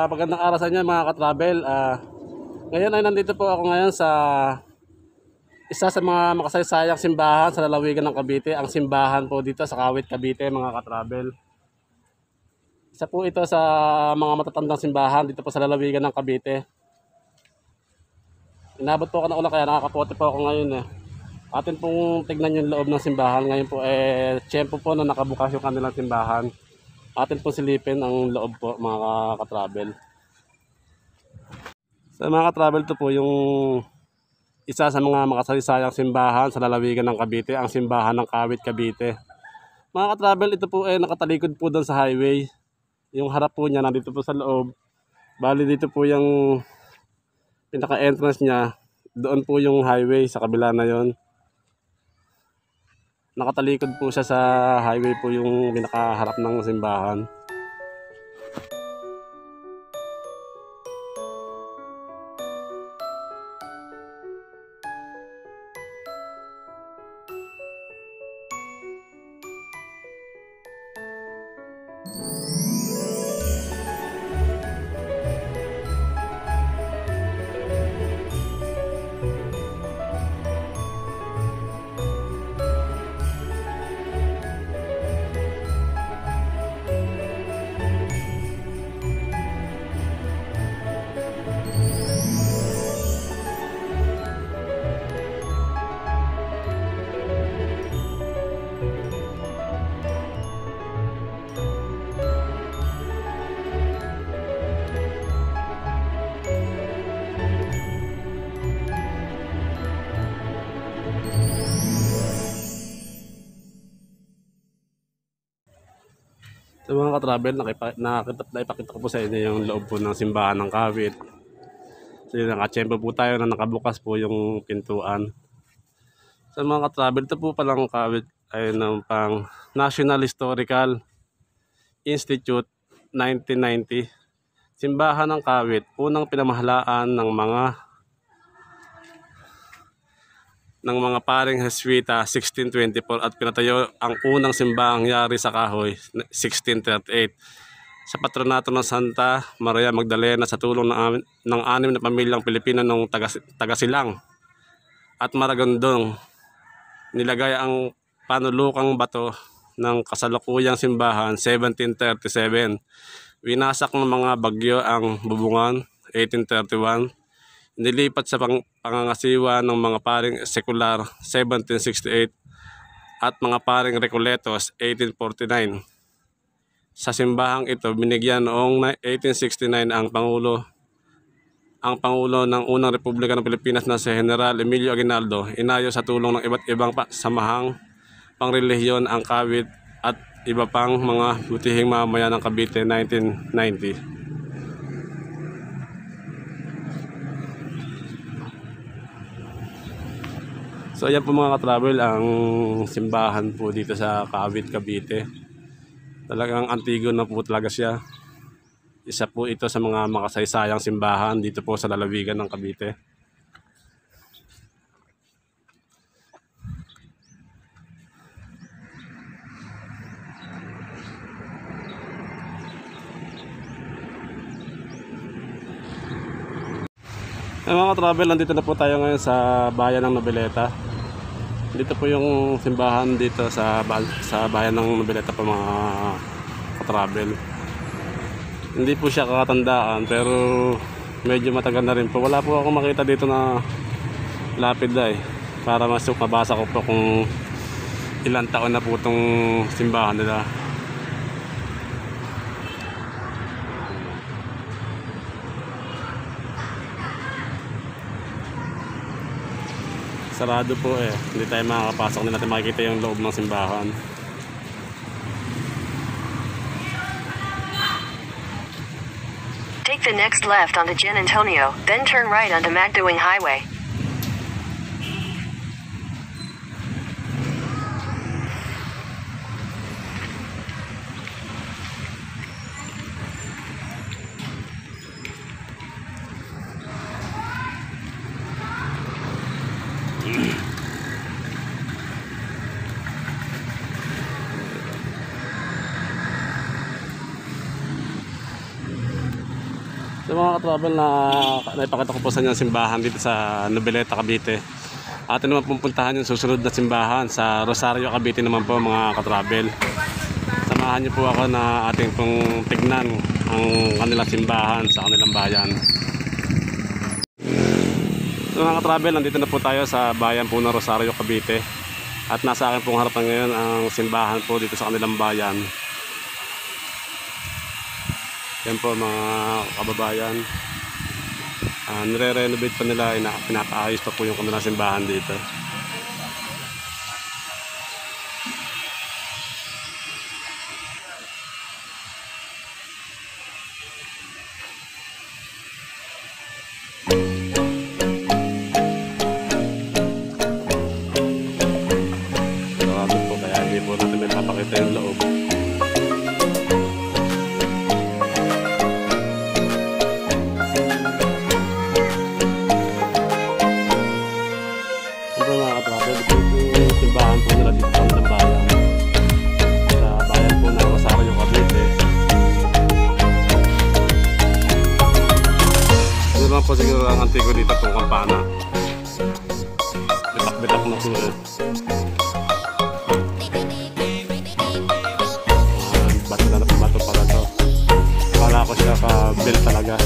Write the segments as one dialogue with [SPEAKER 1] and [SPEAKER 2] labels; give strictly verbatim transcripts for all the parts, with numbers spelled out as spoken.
[SPEAKER 1] uh, magandang araw sa inyo mga ka-travel. Uh, ngayon ay nandito po ako ngayon sa isa sa mga makasaysayang simbahan sa lalawigan ng Cavite. Ang simbahan po dito sa Kawit, Cavite mga ka-travel. Isa po ito sa mga matatandang simbahan dito po sa lalawigan ng Cavite. Inabot po ako ng ulan kaya nakakapote po ako ngayon eh. Atin pong tignan yung loob ng simbahan. Ngayon po eh, tiyempo po na nakabukas yung kanilang simbahan. Atin po silipin ang loob po mga ka-travel. Sa mga ka-travel, to po yung isa sa mga makasaysayang simbahan sa lalawigan ng Cavite, ang simbahan ng Kawit, Cavite. Mga ka-travel, ito po ay eh, nakatalikod po doon sa highway. Yung harap po niya nandito po sa loob. Bali dito po yung pinaka-entrance niya. Doon po yung highway sa kabila na yon. Nakatalikod po siya sa highway po yung pinakaharap ng simbahan. So mga ka-travel, nakita, naipakita ko po sa inyo yung loob po ng simbahan ng Kawit. So yun, nakachempo po tayo na nakabukas po yung pintuan. So mga ka-travel, ito po palang Kawit ay ng pang National Historical Institute nineteen ninety. Simbahan ng Kawit, unang pinamahalaan ng mga ng mga paring Jesuita sixteen twenty-four at pinatayo ang unang simbahang yari sa kahoy sixteen thirty-eight sa patronato ng Santa Maria Magdalena sa tulong ng, ng anim na pamilyang Pilipino ng Tagasilang at Maragondong. Nilagay ang panulukang bato ng kasalukuyang simbahan seventeen thirty-seven. Winasak ng mga bagyo ang bubungan eighteen thirty-one. Nilipat sa pang pangangasiwa ng mga paring sekular seventeen sixty-eight at mga paring Recoletos eighteen forty-nine. Sa simbahang ito binigyan noong eighteen sixty-nine ang Pangulo ang Pangulo ng unang Republika ng Pilipinas na si General Emilio Aguinaldo, inayo sa tulong ng iba't ibang samahang pangrelihiyon ang Kawit at iba pang mga butihing mamamayan ng Cavite nineteen ninety. So ayan po mga ka-travel ang simbahan po dito sa Kawit, Cavite. Talagang antigo na po talaga siya. Isa po ito sa mga makasaysayang simbahan dito po sa lalawigan ng Cavite. Eh, mga travel, nandito na po tayo ngayon sa bayan ng Noveleta. Dito po yung simbahan dito sa, sa bayan ng Noveleta po mga ka-travel. Hindi po siya kakatandaan pero medyo matagal na rin po. Wala po akong makita dito na lapid na eh. Para masuk mabasa ko po kung ilang taon na po itong simbahan nila. Sarado po eh, hindi tayo makakapasok, hindi natin makikita yung loob ng simbahan.
[SPEAKER 2] Take the next left onto Gian Antonio, then turn right onto Magdiwang Highway.
[SPEAKER 1] So mga ka-travel, na naipakita ko po sa inyo ang simbahan dito sa Noveleta, Cavite. Atin naman pupuntahan yung susunod na simbahan sa Rosario, Cavite naman po mga ka-travel. Samahan niyo po ako na ating pong tignan ang kanilang simbahan sa kanilang bayan. So mga ka-travel, nandito na po tayo sa bayan po ng Rosario, Cavite. At nasa akin pong harapan ngayon ang simbahan po dito sa kanilang bayan. Yan po mga kababayan, uh, nire-renovate pa nila, ina pinapaayos pa po yung kanilang simbahan dito. Sarado po, kaya hindi po natin may papakita yung loob. Simbahan po nila dito sa bayan, sa bayan po ng Rosario, Cavite. Ito naman po siguro ang antigo dito pong kampana. Bitak-bitak na sulit. Uh, bato na na bato pala to. Kala ko siya ka-build talaga.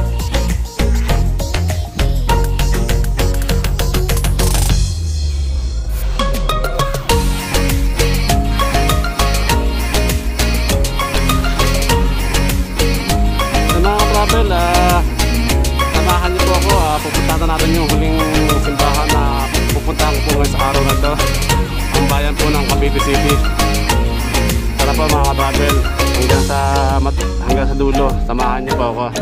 [SPEAKER 1] Travel, uh, samahan niyo po ako, uh, pupuntahan natin yung huling simbahan na pupuntahan ko po ngayon sa araw na ito, ang bayan po ng Cavite City. Tara po mga travel, hanggang sa, hanggang sa dulo, samahan niyo po ako.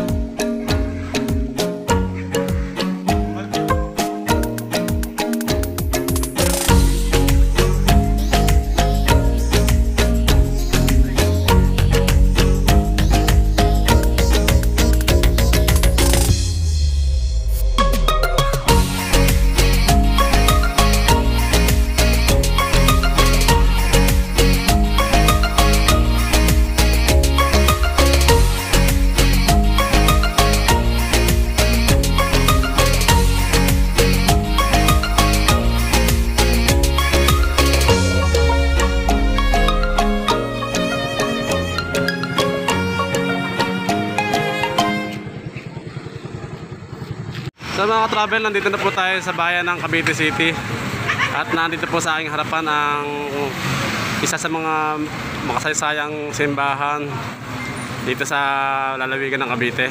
[SPEAKER 1] So mga travel, nandito na po tayo sa bayan ng Cavite City. At nandito po sa aking harapan ang isa sa mga makasaysayang simbahan dito sa lalawigan ng Cavite.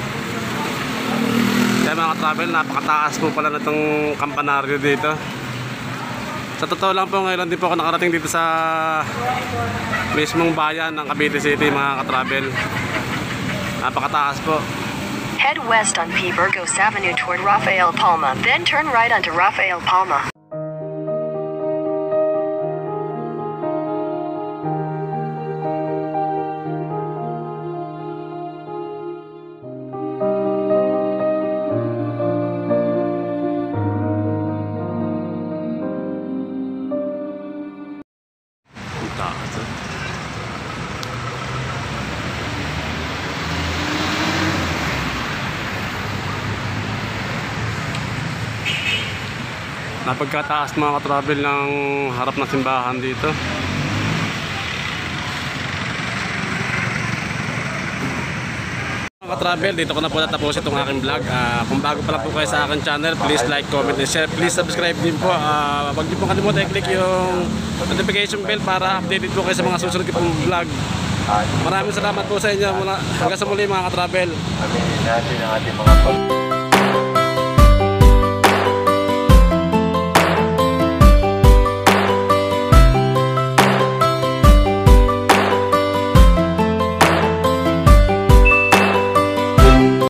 [SPEAKER 1] Kaya mga travel, napakataas po pala na itong kampanaryo dito. Sa totoo lang po, ngayon din po ako nakarating dito sa mismong bayan ng Cavite City mga ka-travel. Napakataas po.
[SPEAKER 2] Head west on P. Burgos Avenue toward Rafael Palma, then turn right onto Rafael Palma.
[SPEAKER 1] Napagkataas mga ka-travel ng harap ng simbahan dito. Mga ka-travel, dito ko na po natapos itong aking vlog. Uh, kung bago pa lang po kayo sa aking channel, please like, comment, and share. Please subscribe din po. Uh, Huwag niyo po kalimutan i-click yung notification bell para updated po kayo sa mga susunod ko pong vlog. Maraming salamat po sa inyo. Hanggang sa muli mga ka-travel.
[SPEAKER 3] Aminin natin ang ating mga